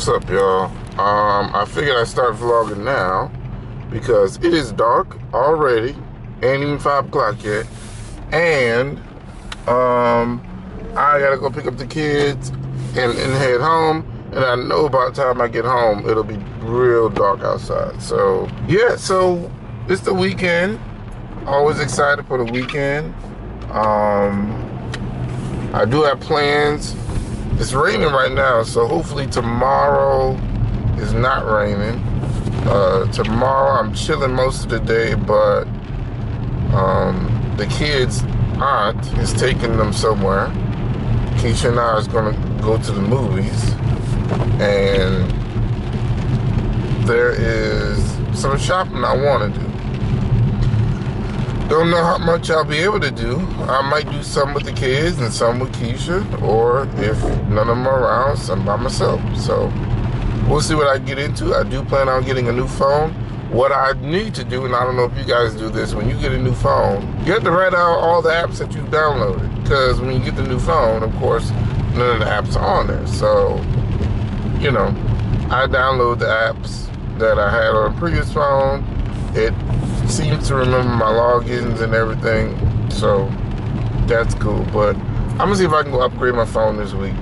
What's up, y'all? I figured I'd start vlogging now because it is dark already, ain't even 5 o'clock yet, and I gotta go pick up the kids and head home, and I know by the time I get home it'll be real dark outside. So yeah, so it's the weekend. Always excited for the weekend. I do have plans. It's raining right now, so hopefully tomorrow is not raining. Tomorrow I'm chilling most of the day, but the kids' aunt is taking them somewhere. Keisha and I is gonna go to the movies, and there is some shopping I want to do. Don't know how much I'll be able to do. I might do some with the kids and some with Keisha, or if none of them are around, some by myself. So we'll see what I get into. I do plan on getting a new phone. What I need to do, and I don't know if you guys do this, when you get a new phone, you have to write out all the apps that you've downloaded. Because when you get the new phone, of course, none of the apps are on there. So, you know, I download the apps that I had on a previous phone. It seems to remember my logins and everything, so that's cool. But I'm gonna see if I can go upgrade my phone this week.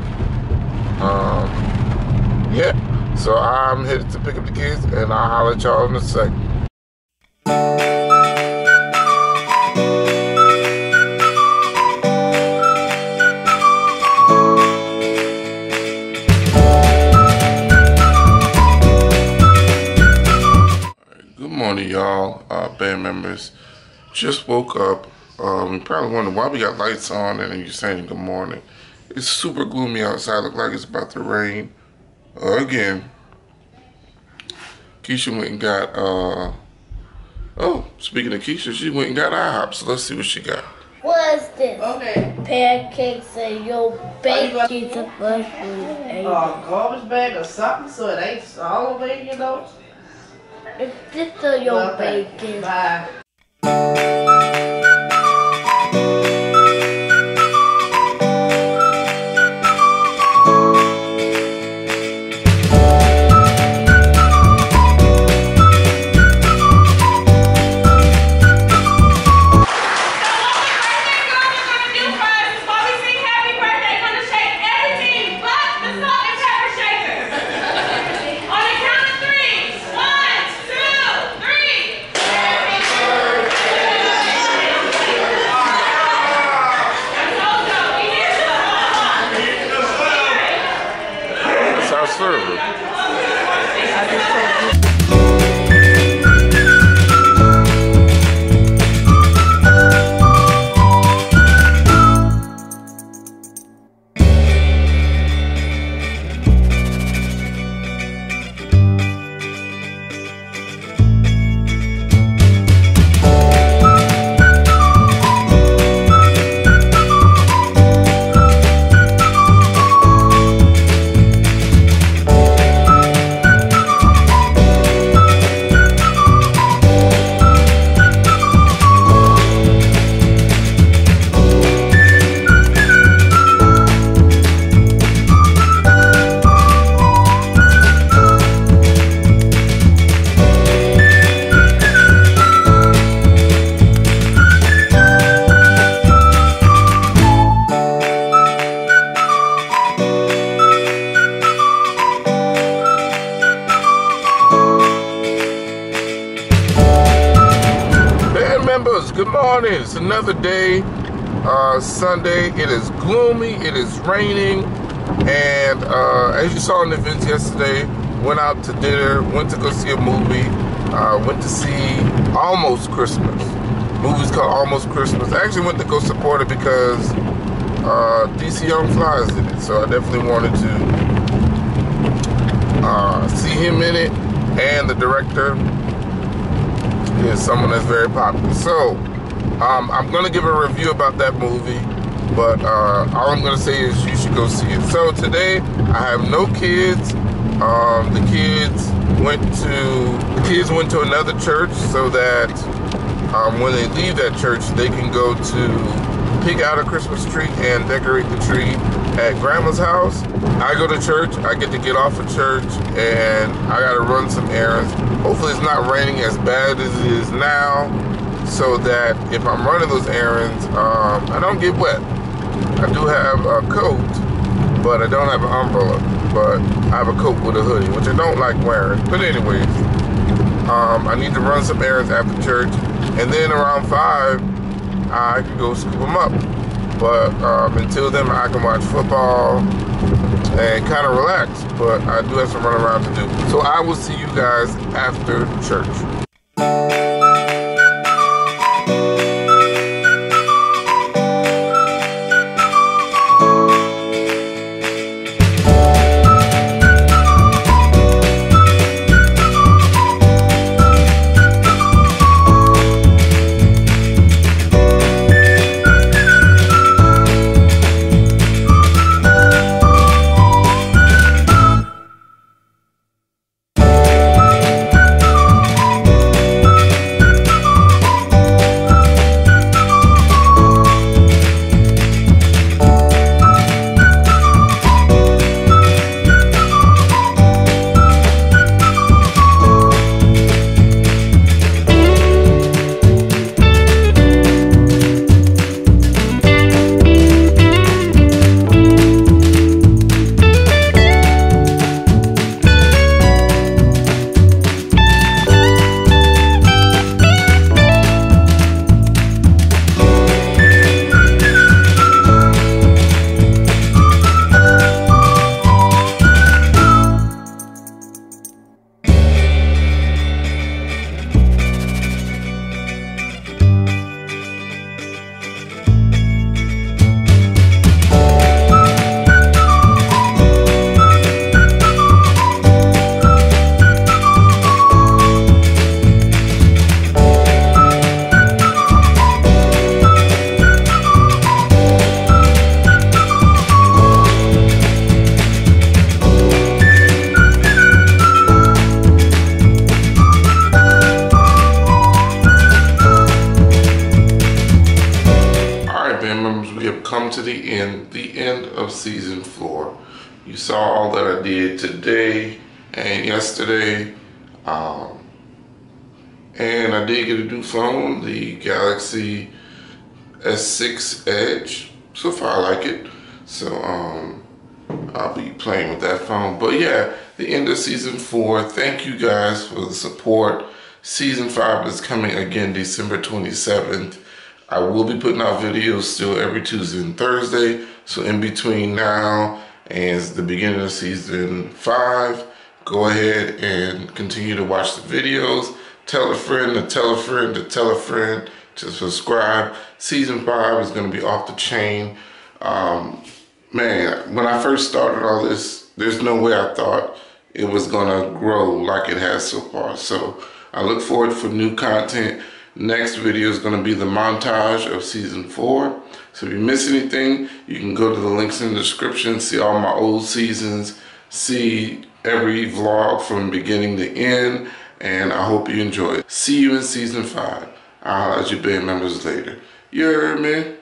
Yeah, so I'm headed to pick up the kids, and I'll holler at y'all in a second. Good morning, y'all, band members. Just woke up. You probably wonder why we got lights on and then you're saying good morning. It's super gloomy outside. Look like it's about to rain again. Keisha went and got, oh, speaking of Keisha, she went and got IHOP, so let's see what she got. What is this? Okay. Pancakes and your baked pizza plus food. Garbage bag or something so it ain't all the way, you know? Is this your bacon? Bye. Good morning. It's another day, Sunday. It is gloomy, it is raining, and as you saw in the events yesterday, went out to dinner, went to go see a movie, went to see Almost Christmas. The movie's called Almost Christmas. I actually went to go support it because DC Young Fly is in it, so I definitely wanted to see him in it, and the director is someone that's very popular. So I'm gonna give a review about that movie, but all I'm gonna say is you should go see it. So today I have no kids. The kids went to another church so that when they leave that church, they can go to pick out a Christmas tree and decorate the tree at grandma's house. I go to church, I get to get off of church, and I gotta run some errands. Hopefully it's not raining as bad as it is now, so that if I'm running those errands, I don't get wet. I do have a coat, but I don't have an umbrella. But I have a coat with a hoodie, which I don't like wearing. But anyways, I need to run some errands after church, and then around 5, I can go scoop them up. But until then, I can watch football and kind of relax. But I do have some running around to do. So I will see you guys after church. Come to the end of season 4. You saw all that I did today and yesterday, and I did get a new phone, the Galaxy S6 Edge. So far I like it, so I'll be playing with that phone. But yeah, the end of season 4. Thank you guys for the support. Season 5 is coming again December 27th. I will be putting out videos still every Tuesday and Thursday. So in between now and the beginning of season 5, go ahead and continue to watch the videos. Tell a friend to tell a friend to tell a friend to subscribe. Season 5 is going to be off the chain. Man, when I first started all this, there's no way I thought it was going to grow like it has so far. So I look forward for new content. Next video is going to be the montage of season 4. So if you miss anything, you can go to the links in the description, see all my old seasons, see every vlog from beginning to end, and I hope you enjoy it. See you in season 5. I'll holler at you band members later. You heard me?